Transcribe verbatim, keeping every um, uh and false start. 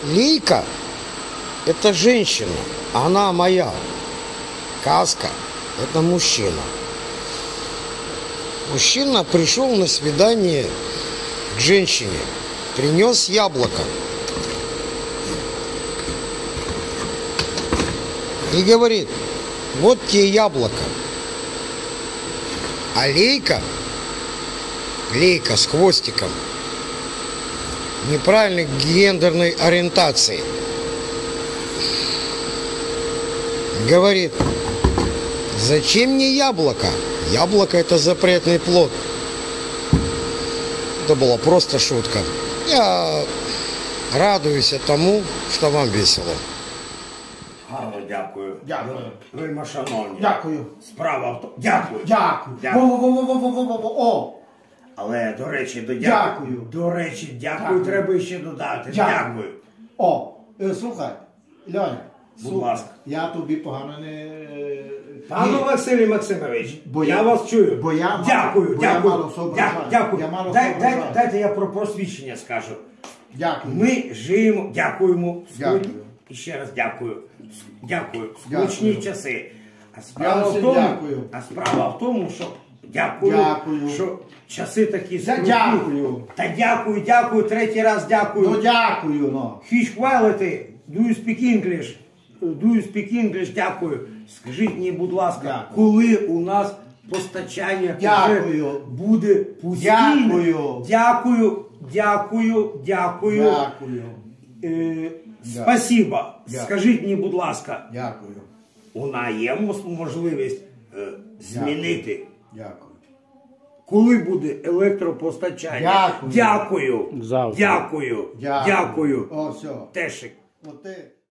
Лейка – это женщина, она моя. Каска – это мужчина. Мужчина пришел на свидание к женщине, принес яблоко и говорит: вот тебе яблоко. А Лейка, Лейка с хвостиком, неправильной гендерной ориентации, говорит: зачем мне яблоко? Яблоко – это запретный плод. Это была просто шутка. Я радуюсь тому, що вам весело. Гарно, дякую. Дякую. Вельми шановні. Дякую. Справа в тому. Дякую. Дякую. Дякую. Во-во-во-во-во-во-во. О! Але, до речі, до дякую. Дякую. До речі, дякую, Дякую. треба ще додати. Дякую. Дякую. О, е, слухай, Льоня, Будь слухай, ласка. я тобі погано не... е, Пане ні. Василій Максимович, Бо я я- вас чую. бо я мало- дякую, бо я дякую. мало соображаю. Дя- дякую. Я мало Дай- соображаю. дайте, дайте я про посвідчення скажу. Дякую. Ми живемо, дякуємо. в Дякую. скрутні- І ще раз дякую. Дякую. В Дякую. скучні часи. А справа, Я в всім тому, дякую. а справа в тому, що дякую, Дякую. що часи такі Я скрутні. дякую. Та дякую, дякую, третій раз дякую. Ну дякую, ну. Fish quality, do you speak English? Do you speak English? Дякую. Скажіть мені, будь ласка, Дякую. коли у нас постачання Дякую. вже буде постійне? Дякую. Дякую, дякую, дякую. Дякую. Е, спасибо. Дякую. Скажіть мені, будь ласка, Дякую. у нас є мос- можливість е, змінити? Дякую. Коли буде електропостачання? Дякую. Дякую. Завтра. Дякую. Дякую. Дякую. О, все. Тешик. От ти.